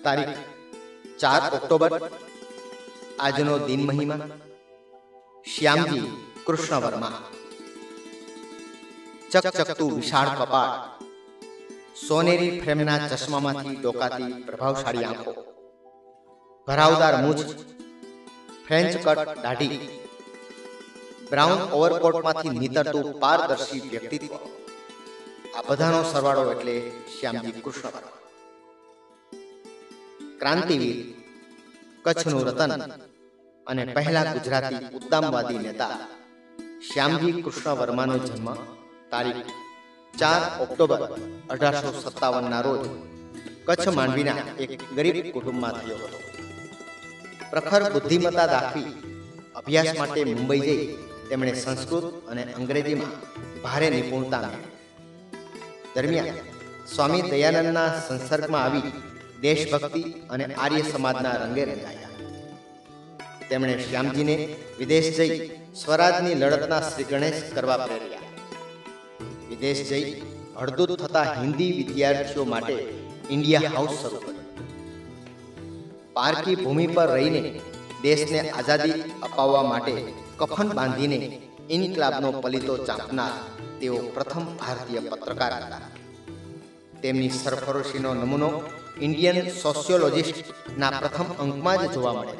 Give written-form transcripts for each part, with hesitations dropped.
તારીખ 4 ઓક્ટોબર આજનો દિન મહિમા શ્યામજી કૃષ્ણ વર્મા. ચકચકતું વિશાળ કપાળ, સોનેરી ફ્રેમના ચશ્મામાંથી ડોકાતી પ્રભાવશાળી આંખો, ભરાવદાર મૂછ, ફ્રેન્ચ કટ દાઢી, બ્રાઉન ઓવરકોટમાંથી નીતરતું પારદર્શી વ્યક્તિત્વ, આ બધાનો સરવાળો એટલે શ્યામજી કૃષ્ણ વર્મા. ક્રાંતિવીર, કચ્છનું રતન અને પહેલા ગુજરાતી ઉદ્દામવાદી નેતા શ્યામજી કૃષ્ણ વર્માનો જન્મ તારીખ 4 ઓક્ટોબર 1857ના રોજ કચ્છ માંડવીના એક ગરીબ કુટુંબમાં થયો હતો. પ્રખર બુદ્ધિમત્તા દાખવી અભ્યાસ માટે મુંબઈ જઈ તેમણે સંસ્કૃત અને અંગ્રેજીમાં ભારે નિપુણતા મેળવી. દરમિયાન સ્વામી દયાનંદના સંસર્ગમાં આવી દેશભક્તિ અને આર્ય સમાજના રંગે રંગાયા. તેમણે શ્યામજીને વિદેશ જઈ સ્વરાજની લડતના શ્રી ગણેશ કરવા પ્રેર્યા. વિદેશ જઈ હળદૂત થતા હિન્દી વિદ્યાર્થીઓ માટે ઇન્ડિયા હાઉસ શરૂ કર્યું. પારકી ભૂમિ પર રહીને દેશને આઝાદી અપાવવા માટે કફન બાંધીને ઇન્કલાબનો પલીતો ચાંપનાર તેઓ પ્રથમ ભારતીય પત્રકાર હતા. તેમની સરફરોશીનો નમૂનો ઇન્ડિયન સોશિયોલોજિસ્ટના પ્રથમ અંકમાં જ જોવા મળે.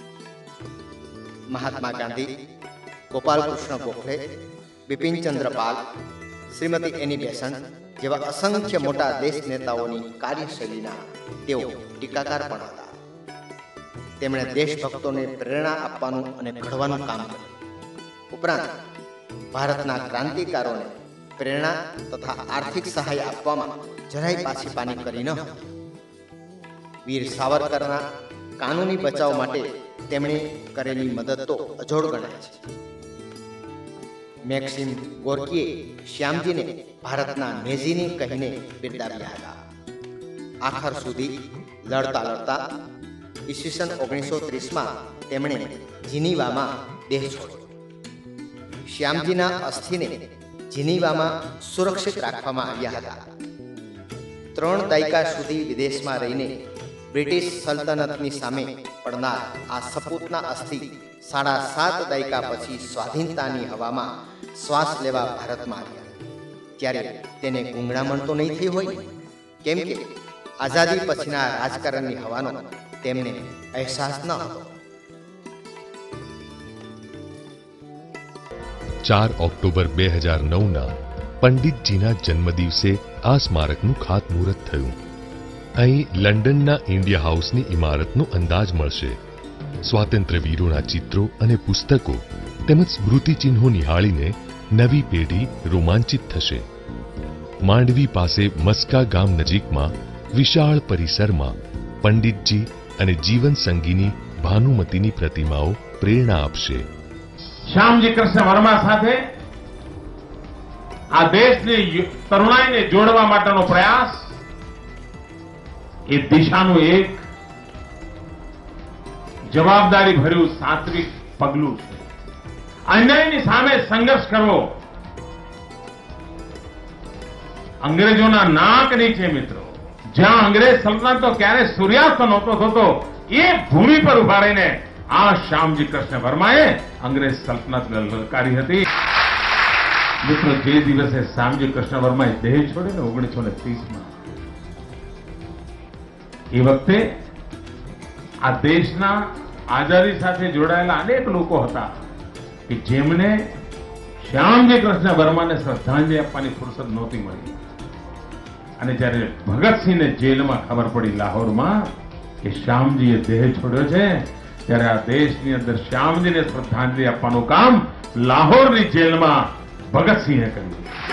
મહાત્મા ગાંધી, ગોપાલકૃષ્ણ ગોખલે, બિપિનચંદ્ર પાલ, શ્રીમતી એની બેસન્ટ જેવા અસંખ્ય મોટા દેશ નેતાઓની કાર્યશૈલીના તેઓ ટીકાકાર પણ હતા. તેમણે દેશભક્તોને પ્રેરણા આપવાનું અને ઘડવાનું કામ કર્યું. ઉપરાંત ભારતના ક્રાંતિકારોને પ્રેરણા તથા આર્થિક સહાય આપવામાં જરાય પાછી પાની કરી ન હતી. વીર સાવરકરના કાનૂની બચાવ માટે તેમણે કરેલી મદદ તો અજોડ ગણાય છે. મેક્સિમ ગોર્કીએ શ્યામજીને ભારતના નેઝીને કહીને બિરદાવ્યા હતા. આખર સુધી લડતા લડતા ઈસવીસન 1930માં તેમણે જીનીવામાં દેહ છોડ્યો. શ્યામજીના અસ્થિને જીનીવામાં સુરક્ષિત રાખવામાં આવ્યા હતા. 3 દાયકા સુધી વિદેશમાં રહીને બ્રિટિશ સલ્તનતની સામે પડનાર આ સપૂતના અસ્થિ 7.5 દાયકા પછી સ્વાધીનતાની હવામાં શ્વાસ લેવા ભારતમાં આવ્યા. ત્યારે તેને ગુંગળામણ તો નહીં થઈ હોય, કેમ કે આઝાદી પછીના રાજકારણની હવાનો તેમને અહેસાસ ન હતો. 4 ઓક્ટોબર 2009ના પંડિતજીના જન્મદિવસે આ સ્મારકનું ખાતમુહૂર્ત થયું. અહીં લંડનના ઇન્ડિયા હાઉસની ઇમારતનો અંદાજ મળશે. સ્વાતંત્ર્ય વીરોના ચિત્રો અને પુસ્તકો તેમજ સ્મૃતિચિહ્નો નિહાળીને નવી પેઢી રોમાંચિત થશે. માંડવી પાસે મસ્કા ગામ નજીકમાં વિશાળ પરિસરમાં પંડિતજી અને જીવન સંગીની ભાનુમતીની પ્રતિમાઓ પ્રેરણા આપશે. શ્યામજી કૃષ્ણ વર્મા સાથે આ દેશની તરુણાઈને જોડવા માટેનો પ્રયાસ એ દિશાનું એક જવાબદારી ભર્યું સાત્વિક પગલું છે. અન્યાયની સામે સંઘર્ષ કરવો અંગ્રેજોના નાક નીચે, મિત્રો, જ્યાં અંગ્રેજ સલ્તનતો ક્યારે સૂર્યાસ્ત નહોતો થતો એ ભૂમિ પર ઉભા રહીને આ શ્યામજી કૃષ્ણ વર્માએ અંગ્રેજ સલ્તનતને લલકારી હતી. મિત્રો, જે દિવસે શ્યામજી કૃષ્ણ વર્માએ દેહ છોડ્યો ને 1930માં, એ વખતે આ દેશના આઝાદી સાથે જોડાયેલા અનેક લોકો હતા કે જેમને શ્યામજી કૃષ્ણ વર્માને શ્રદ્ધાંજલિ આપવાની ફુરસદ નહોતી મળી. અને જ્યારે ભગતસિંહને જેલમાં ખબર પડી લાહોરમાં કે શ્યામજીએ દેહ છોડ્યો છે, ત્યારે આ દેશની અંદર શ્યામજીને શ્રદ્ધાંજલિ આપવાનું કામ લાહોરની જેલમાં ભગતસિંહે કર્યું.